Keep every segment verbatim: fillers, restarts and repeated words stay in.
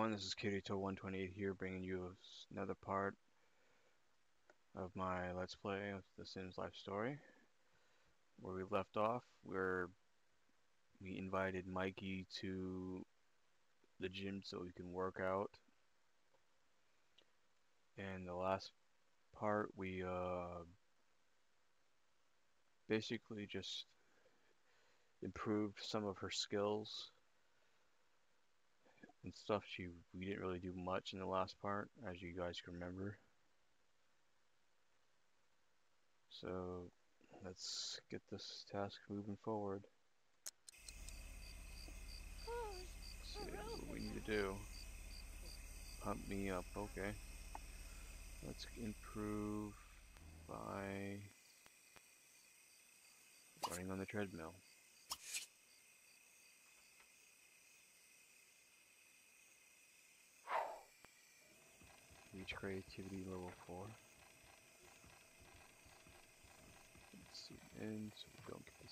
everyone, this is Kirito one twenty-eight here, bringing you another part of my Let's Play of The Sims Life Story. Where we left off, where we invited Mikey to the gym so he can work out. And the last part, we uh, basically just improved some of her skills and stuff. She we didn't really do much in the last part, as you guys can remember. So let's get this task moving forward. See what we need to do. Pump me up, okay. Let's improve by running on the treadmill. Reach creativity level four. Let's zoom in so we don't get this.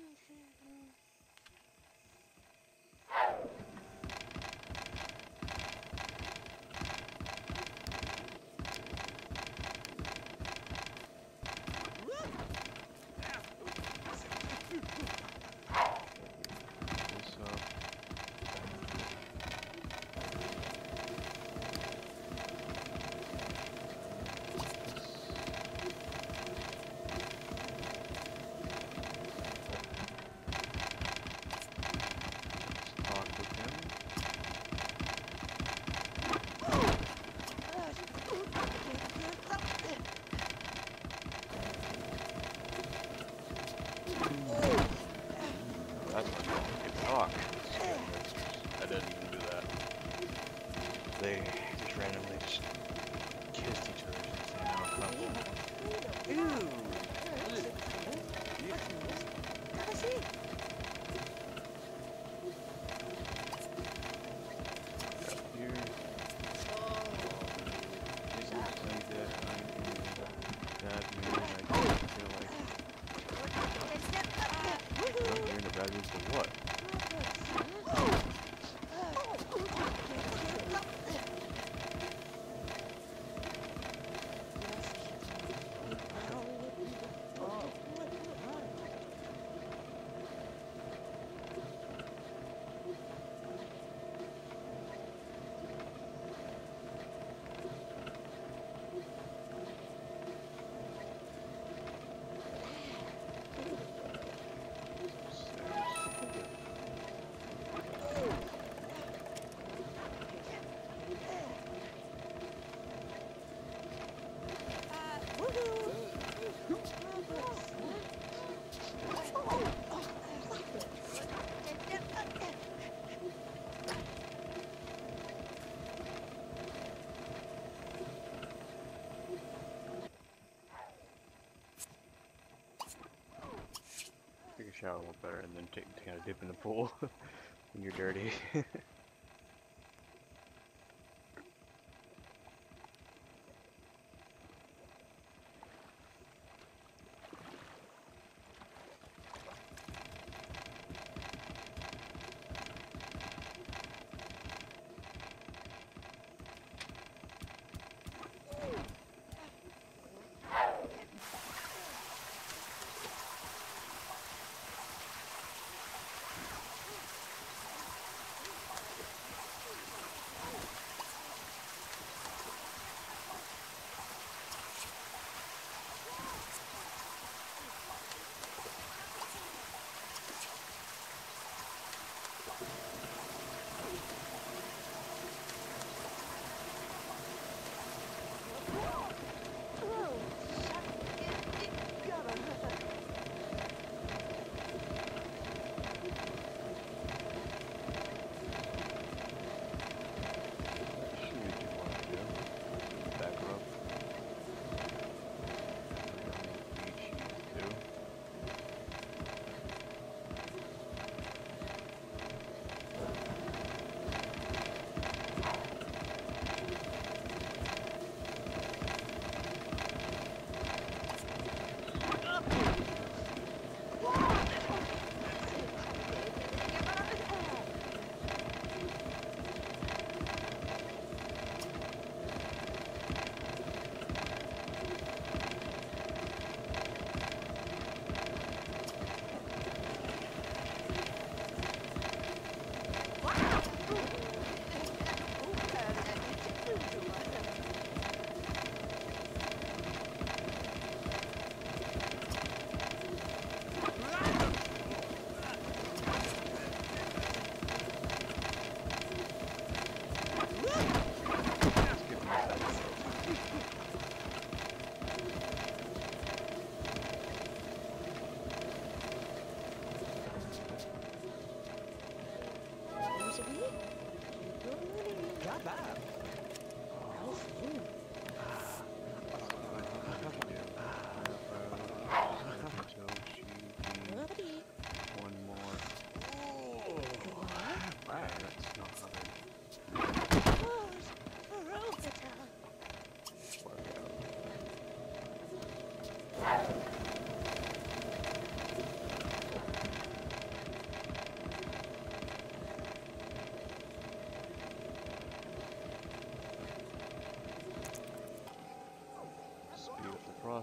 This up. Let's talk with him. That's much more we can talk. I didn't even do that. They just randomly just kissed each other since they're now a couple. Ew! Up here. This is like that. I'm in bad mood. I don't feel like. Huh? You're in a bad mood for what? Take a shower a little better and then take kind of dip in the pool when you're dirty.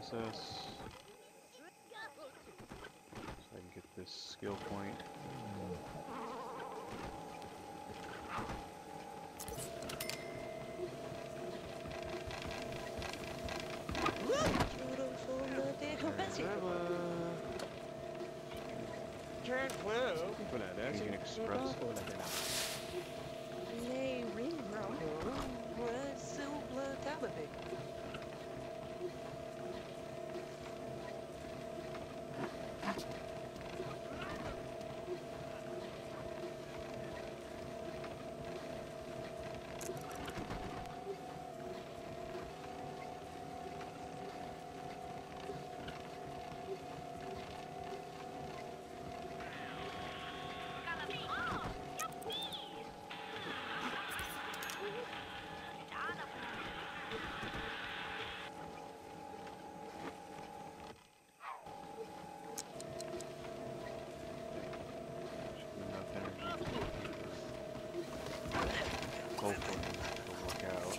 process. So I can get this skill point. Can express. Hopefully it'll work out.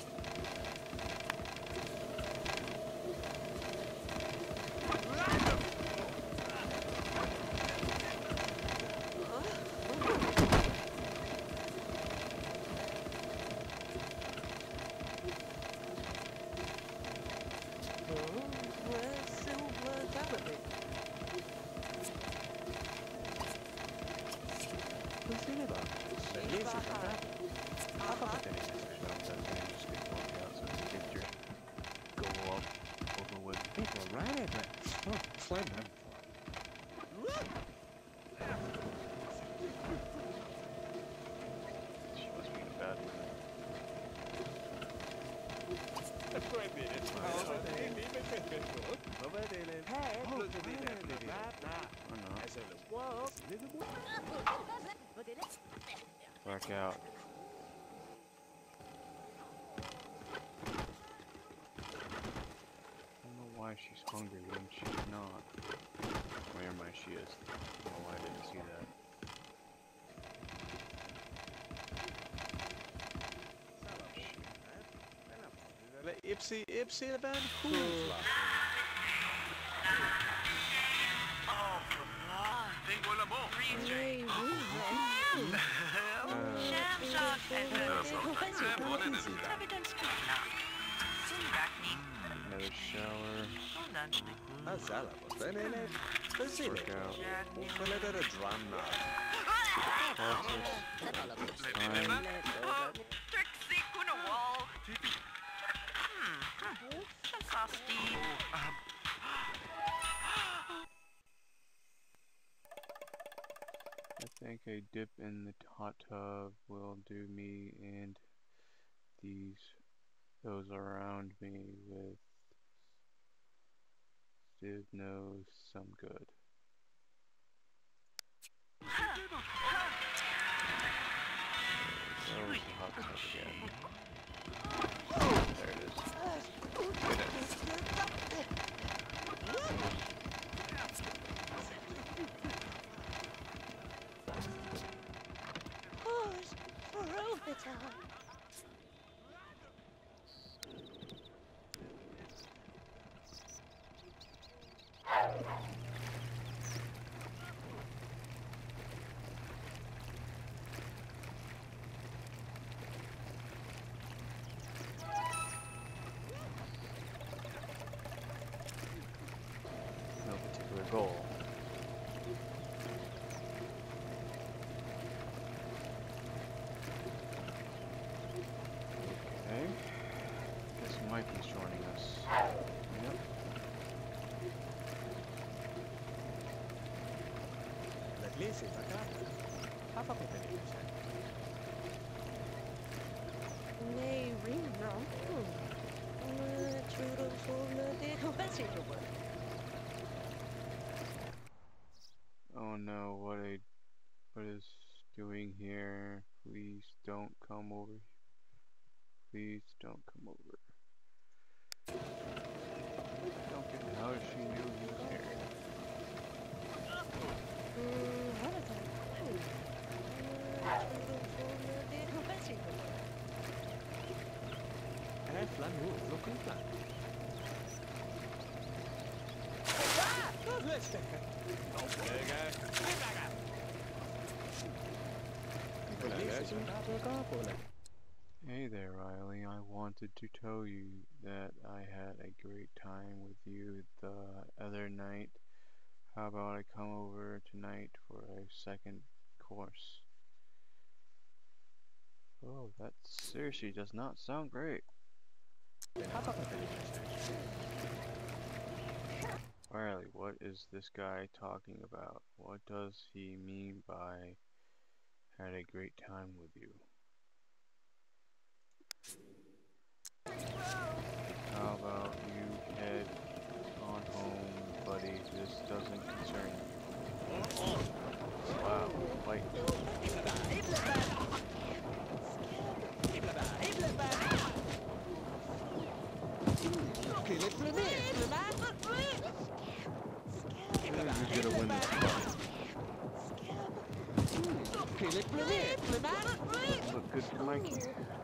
She must be in a bad mood. Back out. I don't know why she's hungry when she's not. Oh, never mind, she is. I don't know why I didn't see that. Ipsy, Ipsy, the band. Another shower. Work out. I think a dip in the hot tub will do me and these those around me with Steve knows some good. There we go, the hot tub again. There it is. Get it. No particular goal. Okay. Guess Mike is joining us. Yep. Oh no, what a what is doing here? Please don't come over. Please don't come over. Don't get how she knew he was here. Hey there, Riley. I wanted to tell you that I had a great time with you the other night. How about I come over tonight for a second course? Oh, that seriously does not sound great. Riley, what is this guy talking about? What does he mean by had a great time with you? How about you head on home, buddy? This doesn't concern you. Wow, fight. Who's gonna win this fight? Look good for Mikey.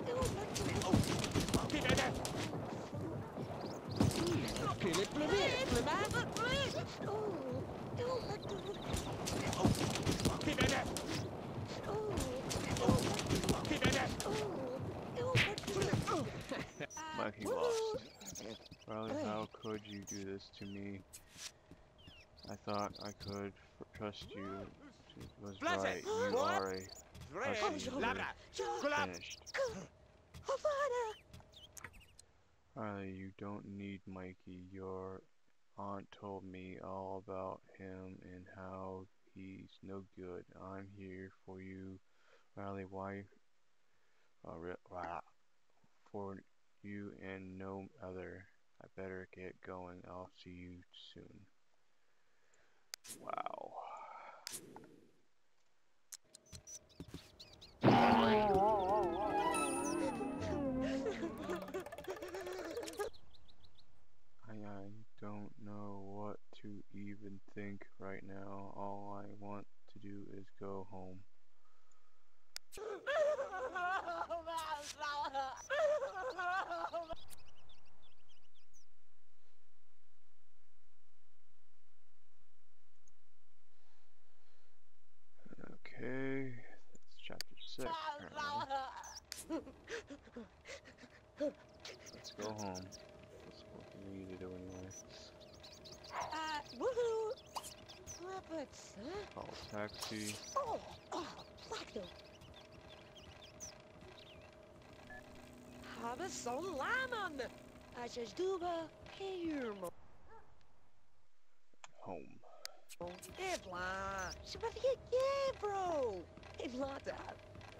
Mikey lost. Riley, how could you do this to me? I thought I could trust you. It was right. You are a hussy. You're finished. Riley, you don't need Mikey. Your aunt told me all about him and how he's no good. I'm here for you, Riley. Why? Uh, for you and no other. I better get going. I'll see you soon. Wow. I, I don't know what to even think right now. All I want to do is go home. Okay, that's chapter six. Apparently. Let's go home. That's what we need to do anyway. Uh, woohoo! What's that? Call a taxi. Oh, oh, Plato. Have a son lemon. I just do a here, mo. Home. Evla. Sebastian, yeah, bro. Evla, dad.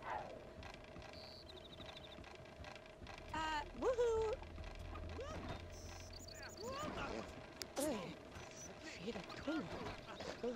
Uh, woohoo! Hey, feed a twin. Good.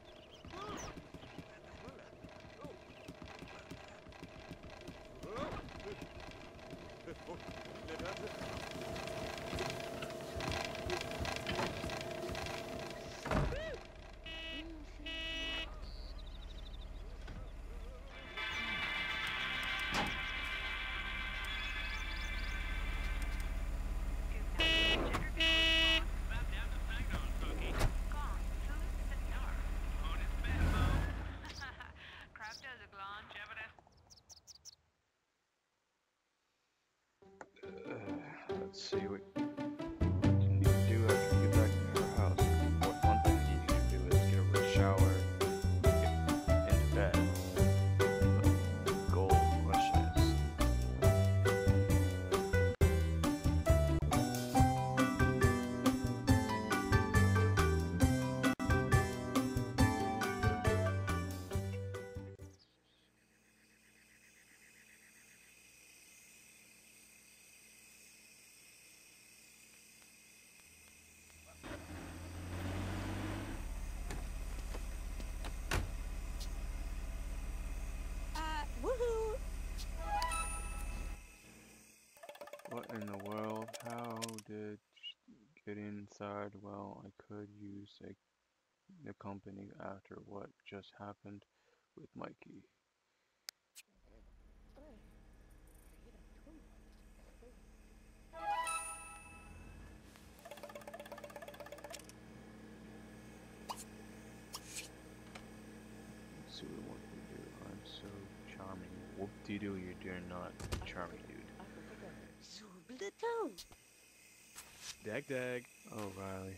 Let's see what you need to do after you get back to your house. What one thing you need to do is get a real shower, get into bed. The goal question is. Woohoo! What in the world? How did get inside? Well, I could use a, the company after what just happened with Mikey. Dido, you're doing not charming, dude. Zooble-doo. Dag dag. Oh, Riley.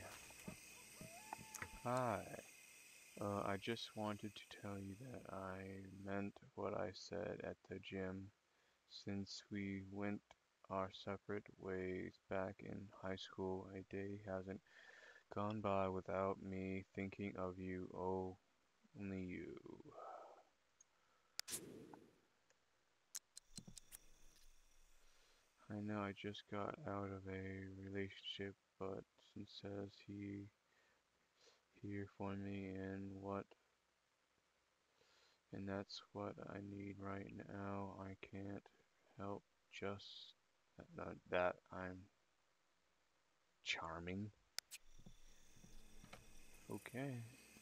Hi. Uh, I just wanted to tell you that I meant what I said at the gym. Since we went our separate ways back in high school, a day hasn't gone by without me thinking of you, oh, only you. I know I just got out of a relationship, but since says he here for me and what and that's what I need right now. I can't help just that, that I'm charming. Okay.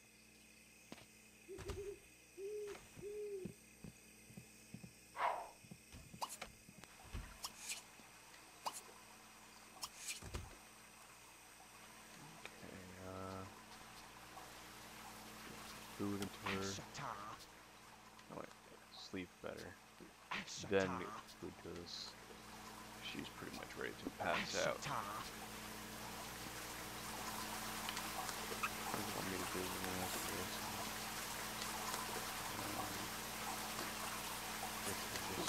Uh, food into her. Oh wait, sleep better. Then get food because she's pretty much ready to pass out. What do you want me to do after this? Um, this is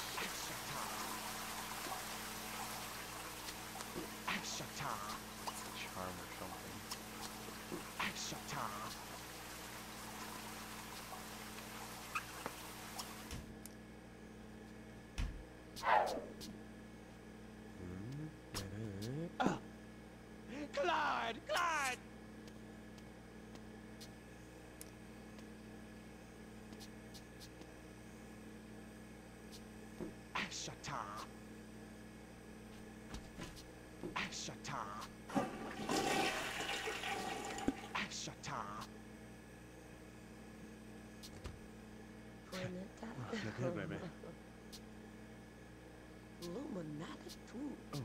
just charm or something. Clyde! Clyde! Ashata. Ashata. Ashata. Okay, baby. Luminati too.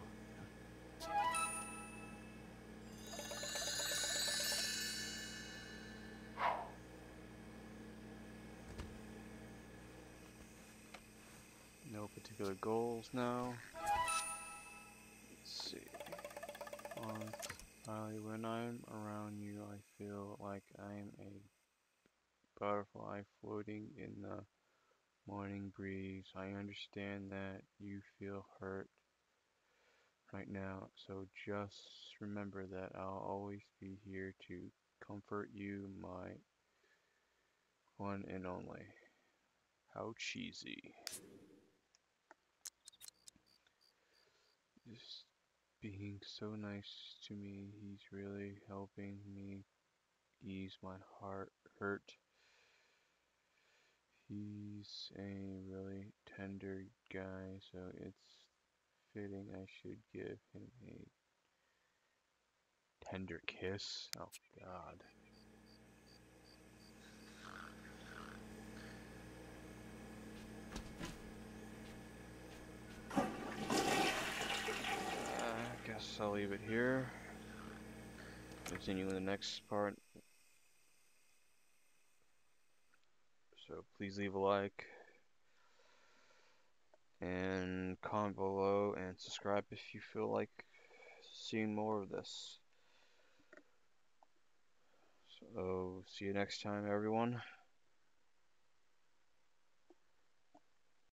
No particular goals now. Let's see. On Riley, when I'm around you, I feel like I'm a butterfly floating in the morning breeze. I understand that you feel hurt right now, so just remember that I'll always be here to comfort you, my one and only. How cheesy. Just being so nice to me, he's really helping me ease my heart hurt. He's a really tender guy, so it's fitting I should give him a tender kiss. Oh God. I guess I'll leave it here. Continue in the next part. So please leave a like and comment below and subscribe if you feel like seeing more of this. So see you next time, everyone.